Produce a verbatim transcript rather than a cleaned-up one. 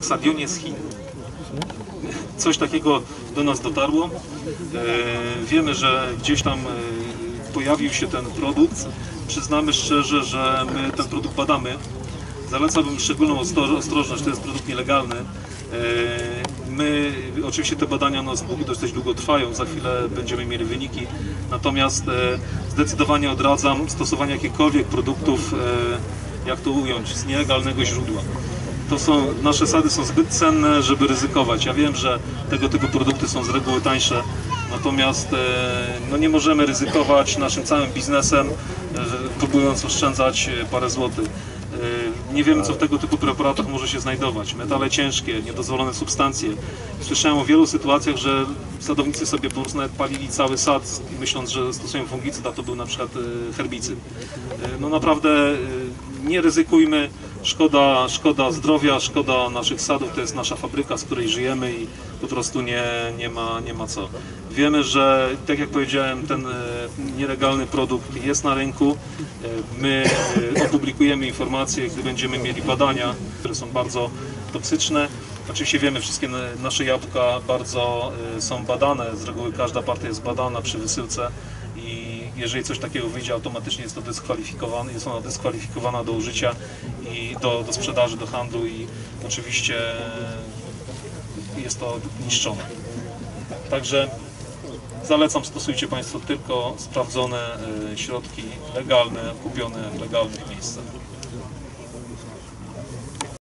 Sadionie z Chin. Coś takiego do nas dotarło. Wiemy, że gdzieś tam pojawił się ten produkt. Przyznamy szczerze, że my ten produkt badamy. Zalecałbym szczególną ostrożność, to jest produkt nielegalny. My, oczywiście te badania no, dość długo trwają, za chwilę będziemy mieli wyniki, natomiast zdecydowanie odradzam stosowanie jakichkolwiek produktów, jak to ująć, z nielegalnego źródła. To są, nasze sady są zbyt cenne, żeby ryzykować. Ja wiem, że tego typu produkty są z reguły tańsze, natomiast no, nie możemy ryzykować naszym całym biznesem, próbując oszczędzać parę złotych. Nie wiemy, co w tego typu preparatach może się znajdować. Metale ciężkie, niedozwolone substancje. Słyszałem o wielu sytuacjach, że sadownicy sobie po prostu nawet palili cały sad, myśląc, że stosują fungicyd, a to był na przykład herbicyd. No naprawdę nie ryzykujmy. Szkoda, szkoda zdrowia, szkoda naszych sadów, to jest nasza fabryka, z której żyjemy i po prostu nie, nie, ma, nie ma co. Wiemy, że tak jak powiedziałem, ten nielegalny produkt jest na rynku. My opublikujemy informacje, gdy będziemy mieli badania, które są bardzo toksyczne. Oczywiście wiemy, wszystkie nasze jabłka bardzo są badane, z reguły każda partia jest badana przy wysyłce i jeżeli coś takiego wyjdzie, automatycznie jest to dyskwalifikowane, jest ona dyskwalifikowana do użycia i do, do sprzedaży, do handlu i oczywiście jest to niszczone. Także zalecam, stosujcie Państwo tylko sprawdzone środki legalne, kupione w legalnych miejscach.